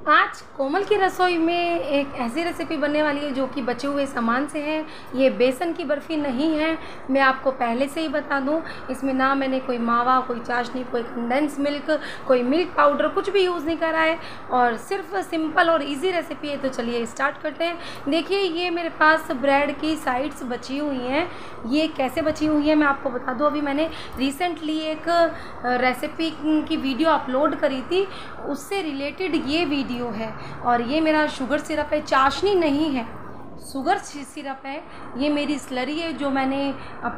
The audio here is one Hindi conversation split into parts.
आज कोमल की रसोई में एक ऐसी रेसिपी बनने वाली है जो कि बचे हुए सामान से है। ये बेसन की बर्फ़ी नहीं है, मैं आपको पहले से ही बता दूं। इसमें ना मैंने कोई मावा, कोई चाशनी, कोई कंडेंस मिल्क, कोई मिल्क पाउडर कुछ भी यूज़ नहीं करा है और सिर्फ सिंपल और इजी रेसिपी है। तो चलिए स्टार्ट करते हैं। देखिए ये मेरे पास ब्रेड की साइड्स बची हुई हैं। ये कैसे बची हुई है मैं आपको बता दूँ। अभी मैंने रिसेंटली एक रेसिपी की वीडियो अपलोड करी थी, उससे रिलेटेड ये वीडियो है। और ये मेरा शुगर सिरप है, चाशनी नहीं है, शुगर सिरप है। ये मेरी स्लरी है जो मैंने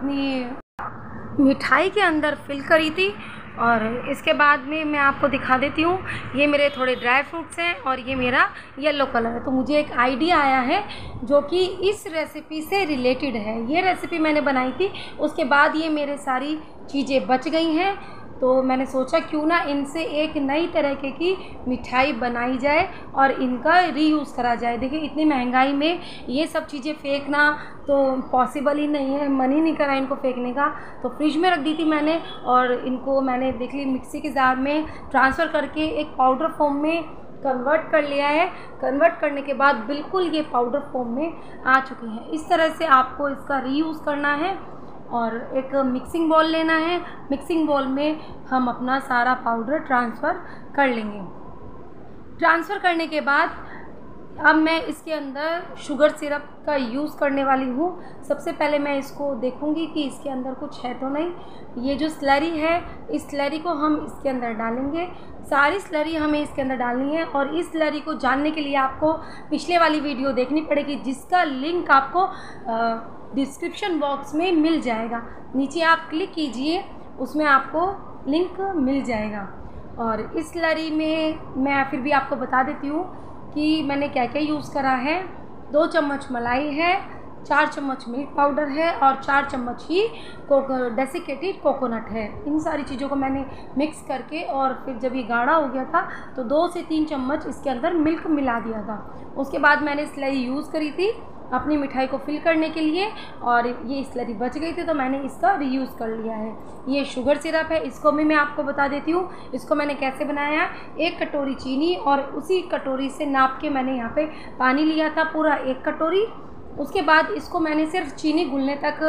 अपनी मिठाई के अंदर फिल करी थी। और इसके बाद में मैं आपको दिखा देती हूँ, ये मेरे थोड़े ड्राई फ्रूट्स हैं और ये मेरा येलो कलर है। तो मुझे एक आइडिया आया है जो कि इस रेसिपी से रिलेटेड है। ये रेसिपी मैंने बनाई थी, उसके बाद ये मेरे सारी चीज़ें बच गई हैं। तो मैंने सोचा क्यों ना इनसे एक नई तरीके की मिठाई बनाई जाए और इनका रीयूज़ करा जाए। देखिए इतनी महंगाई में ये सब चीज़ें फेंकना तो पॉसिबल ही नहीं है, मन ही नहीं करा इनको फेंकने का। तो फ्रिज में रख दी थी मैंने और इनको मैंने देख ली मिक्सी के जार में ट्रांसफ़र करके एक पाउडर फॉर्म में कन्वर्ट कर लिया है। कन्वर्ट करने के बाद बिल्कुल ये पाउडर फॉर्म में आ चुकी हैं। इस तरह से आपको इसका रीयूज़ करना है और एक मिक्सिंग बॉल लेना है। मिक्सिंग बॉल में हम अपना सारा पाउडर ट्रांसफ़र कर लेंगे। ट्रांसफ़र करने के बाद अब मैं इसके अंदर शुगर सिरप का यूज़ करने वाली हूँ। सबसे पहले मैं इसको देखूँगी कि इसके अंदर कुछ है तो नहीं। ये जो स्लरी है, इस स्लरी को हम इसके अंदर डालेंगे। सारी स्लरी हमें इसके अंदर डालनी है और इस स्लरी को जानने के लिए आपको पिछले वाली वीडियो देखनी पड़ेगी, जिसका लिंक आपको डिस्क्रिप्शन बॉक्स में मिल जाएगा। नीचे आप क्लिक कीजिए, उसमें आपको लिंक मिल जाएगा। और इस स्लरी में मैं फिर भी आपको बता देती हूँ कि मैंने क्या क्या यूज़ करा है। 2 चम्मच मलाई है, 4 चम्मच मिल्क पाउडर है और 4 चम्मच ही डेसिकेटेड कोकोनट है। इन सारी चीज़ों को मैंने मिक्स करके और फिर जब ये गाढ़ा हो गया था तो 2 से 3 चम्मच इसके अंदर मिल्क मिला दिया था। उसके बाद मैंने स्लरी यूज़ करी थी अपनी मिठाई को फिल करने के लिए और ये स्लरी बच गई थी तो मैंने इसका रीयूज़ कर लिया है। ये शुगर सिरप है, इसको भी मैं आपको बता देती हूँ इसको मैंने कैसे बनाया। 1 कटोरी चीनी और उसी कटोरी से नाप के मैंने यहाँ पे पानी लिया था, पूरा 1 कटोरी। उसके बाद इसको मैंने सिर्फ चीनी घुलने तक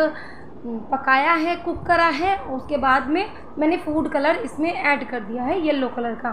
पकाया है, कुक करा है। उसके बाद में मैंने फूड कलर इसमें ऐड कर दिया है, येलो कलर का।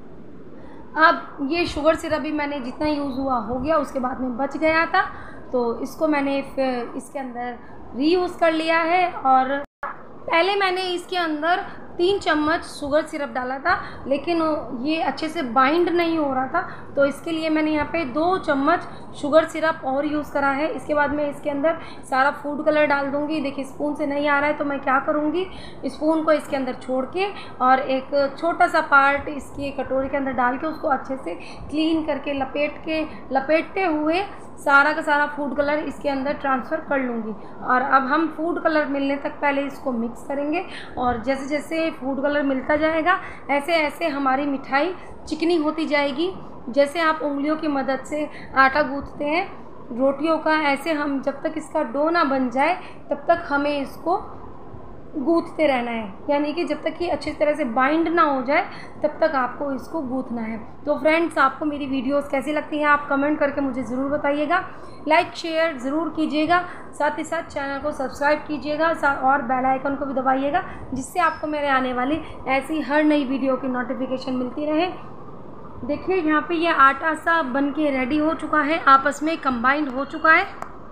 अब ये शुगर सिरप भी मैंने जितना यूज़ हुआ हो गया, उसके बाद में बच गया था तो इसको मैंने फिर इसके अंदर रीयूज़ कर लिया है। और पहले मैंने इसके अंदर 3 चम्मच शुगर सिरप डाला था, लेकिन ये अच्छे से बाइंड नहीं हो रहा था तो इसके लिए मैंने यहाँ पे 2 चम्मच शुगर सिरप और यूज़ करा है। इसके बाद मैं इसके अंदर सारा फूड कलर डाल दूँगी। देखिए स्पून से नहीं आ रहा है तो मैं क्या करूँगी, स्पून को इसके अंदर छोड़ के और एक छोटा सा पार्ट इसकी कटोरी के अंदर डाल के उसको अच्छे से क्लीन करके लपेटते हुए सारा का सारा फूड कलर इसके अंदर ट्रांसफ़र कर लूँगी। और अब हम फूड कलर मिलने तक पहले इसको मिक्स करेंगे और जैसे जैसे फूड कलर मिलता जाएगा ऐसे ऐसे हमारी मिठाई चिकनी होती जाएगी। जैसे आप उंगलियों की मदद से आटा गूँथते हैं रोटियों का, ऐसे हम जब तक इसका डो ना बन जाए तब तक हमें इसको गूँथते रहना है। यानी कि जब तक ये अच्छी तरह से बाइंड ना हो जाए तब तक आपको इसको गूँथना है। तो फ्रेंड्स, आपको मेरी वीडियोस कैसी लगती हैं आप कमेंट करके मुझे ज़रूर बताइएगा। लाइक शेयर ज़रूर कीजिएगा, साथ ही साथ चैनल को सब्सक्राइब कीजिएगा और बेल आइकन को भी दबाइएगा, जिससे आपको मेरे आने वाली ऐसी हर नई वीडियो की नोटिफिकेशन मिलती रहे। देखिए यहाँ पे ये आटा सा बन के रेडी हो चुका है, आपस में कंबाइंड हो चुका है।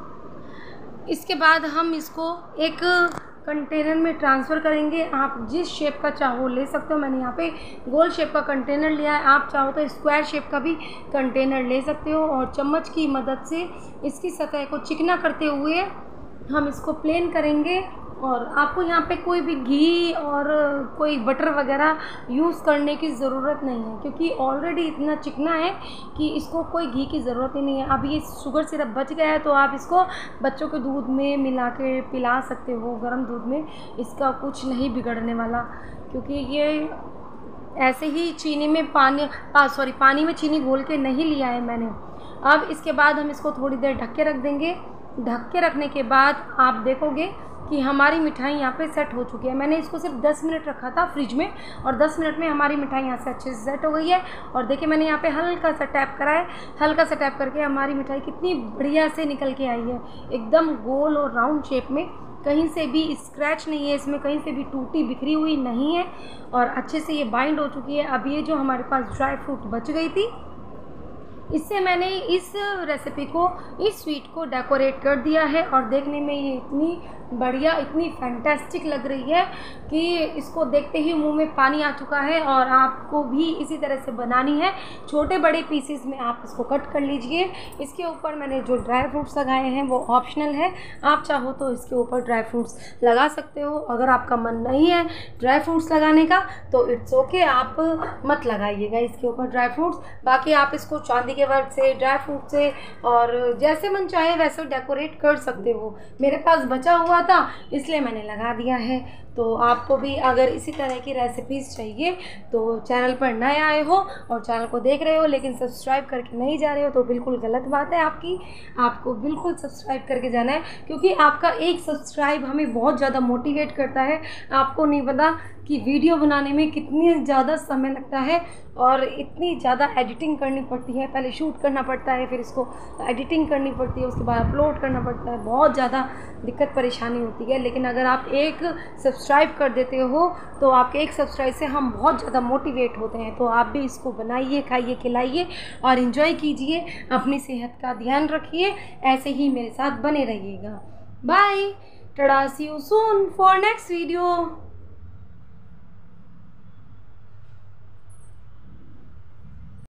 इसके बाद हम इसको एक कंटेनर में ट्रांसफ़र करेंगे। आप जिस शेप का चाहो ले सकते हो। मैंने यहाँ पे गोल शेप का कंटेनर लिया है, आप चाहो तो स्क्वायर शेप का भी कंटेनर ले सकते हो। और चम्मच की मदद से इसकी सतह को चिकना करते हुए हम इसको प्लेन करेंगे। और आपको यहाँ पे कोई भी घी और कोई बटर वगैरह यूज़ करने की ज़रूरत नहीं है, क्योंकि ऑलरेडी इतना चिकना है कि इसको कोई घी की ज़रूरत ही नहीं है। अब ये शुगर सिरप बच गया है तो आप इसको बच्चों के दूध में मिला के पिला सकते हो, गर्म दूध में। इसका कुछ नहीं बिगड़ने वाला, क्योंकि ये ऐसे ही चीनी में पानी में चीनी घोल के नहीं लिया है मैंने। अब इसके बाद हम इसको थोड़ी देर ढक के रख देंगे। ढक के रखने के बाद आप देखोगे कि हमारी मिठाई यहाँ पे सेट हो चुकी है। मैंने इसको सिर्फ 10 मिनट रखा था फ्रिज में और 10 मिनट में हमारी मिठाई यहाँ से अच्छे से सेट हो गई है। और देखिए मैंने यहाँ पे हल्का सा टैप करा है, हल्का सा टैप करके हमारी मिठाई कितनी बढ़िया से निकल के आई है, एकदम गोल और राउंड शेप में, कहीं से भी स्क्रैच नहीं है इसमें, कहीं से भी टूटी बिखरी हुई नहीं है और अच्छे से ये बाइंड हो चुकी है। अब ये जो हमारे पास ड्राई फ्रूट बच गई थी, इससे मैंने इस रेसिपी को, इस स्वीट को डेकोरेट कर दिया है और देखने में ये इतनी बढ़िया, इतनी फैंटास्टिक लग रही है कि इसको देखते ही मुंह में पानी आ चुका है। और आपको भी इसी तरह से बनानी है, छोटे बड़े पीसेस में आप इसको कट कर लीजिए। इसके ऊपर मैंने जो ड्राई फ्रूट्स लगाए हैं वो ऑप्शनल है, आप चाहो तो इसके ऊपर ड्राई फ्रूट्स लगा सकते हो। अगर आपका मन नहीं है ड्राई फ्रूट्स लगाने का तो इट्स ओके, आप मत लगाइएगा इसके ऊपर ड्राई फ्रूट्स। बाकी आप इसको चांदी के वर्क से, ड्राई फ्रूट से और जैसे मन चाहे वैसे डेकोरेट कर सकते हो। मेरे पास बचा हुआ था इसलिए मैंने लगा दिया है। तो आपको भी अगर इसी तरह की रेसिपीज़ चाहिए तो चैनल पर नए आए हो और चैनल को देख रहे हो लेकिन सब्सक्राइब करके नहीं जा रहे हो तो बिल्कुल गलत बात है आपकी। आपको बिल्कुल सब्सक्राइब करके जाना है, क्योंकि आपका एक सब्सक्राइब हमें बहुत ज़्यादा मोटिवेट करता है। आपको नहीं पता कि वीडियो बनाने में कितनी ज़्यादा समय लगता है और इतनी ज़्यादा एडिटिंग करनी पड़ती है, पहले शूट करना पड़ता है, फिर इसको एडिटिंग करनी पड़ती है, उसके बाद अपलोड करना पड़ता है, बहुत ज़्यादा दिक्कत परेशानी होती है। लेकिन अगर आप एक सब्सक्राइब कर देते हो तो आपके एक सब्सक्राइब से हम बहुत ज़्यादा मोटिवेट होते हैं। तो आप भी इसको बनाइए, खाइए, खिलाइए और इन्जॉय कीजिए, अपनी सेहत का ध्यान रखिए, ऐसे ही मेरे साथ बने रहिएगा। बाय, टाटा, see you soon for next video.